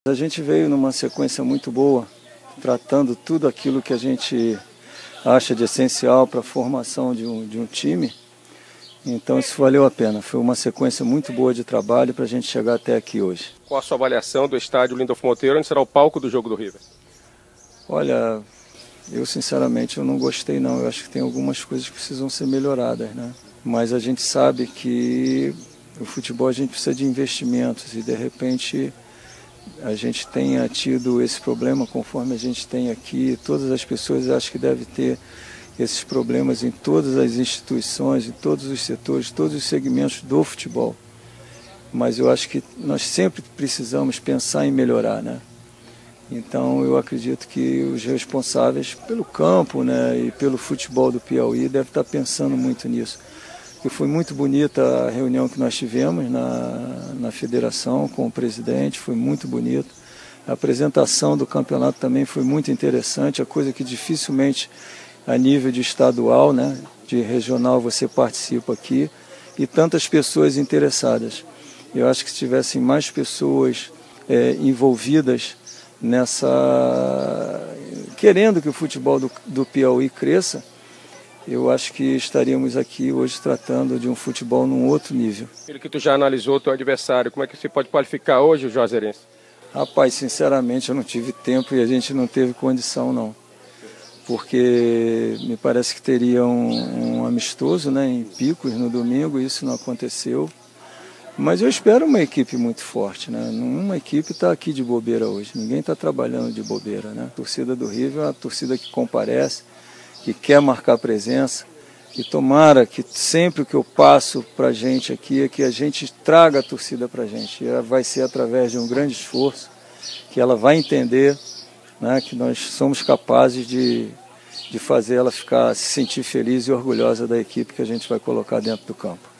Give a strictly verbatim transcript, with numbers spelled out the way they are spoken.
A gente veio numa sequência muito boa, tratando tudo aquilo que a gente acha de essencial para a formação de um, de um time. Então isso valeu a pena. Foi uma sequência muito boa de trabalho para a gente chegar até aqui hoje. Qual a sua avaliação do estádio Lindolfo Monteiro, onde será o palco do jogo do River? Olha, eu sinceramente eu não gostei não. Eu acho que tem algumas coisas que precisam ser melhoradas, né? Mas a gente sabe que o futebol a gente precisa de investimentos e de repente a gente tenha tido esse problema conforme a gente tem aqui. Todas as pessoas acham que devem ter esses problemas em todas as instituições, em todos os setores, todos os segmentos do futebol. Mas eu acho que nós sempre precisamos pensar em melhorar, né? Então eu acredito que os responsáveis pelo campo, né, e pelo futebol do Piauí devem estar pensando muito nisso. Porque foi muito bonita a reunião que nós tivemos na, na federação com o presidente, foi muito bonito. A apresentação do campeonato também foi muito interessante, a coisa que dificilmente a nível de estadual, né, de regional você participa aqui, e tantas pessoas interessadas. Eu acho que se tivessem mais pessoas é, envolvidas nessa, querendo que o futebol do, do Piauí cresça, eu acho que estaríamos aqui hoje tratando de um futebol num outro nível. Pelo que tu já analisou o teu adversário, como é que você pode qualificar hoje o Juazeirense? Rapaz, sinceramente eu não tive tempo e a gente não teve condição não. Porque me parece que teria um, um amistoso, né, em Picos no domingo, isso não aconteceu. Mas eu espero uma equipe muito forte, né? Nenhuma equipe está aqui de bobeira hoje, ninguém está trabalhando de bobeira, né? A torcida do River é uma torcida que comparece, que quer marcar presença, e tomara que sempre o que eu passo para a gente aqui é que a gente traga a torcida para a gente. E vai ser através de um grande esforço, que ela vai entender, né, que nós somos capazes de, de fazer ela ficar, se sentir feliz e orgulhosa da equipe que a gente vai colocar dentro do campo.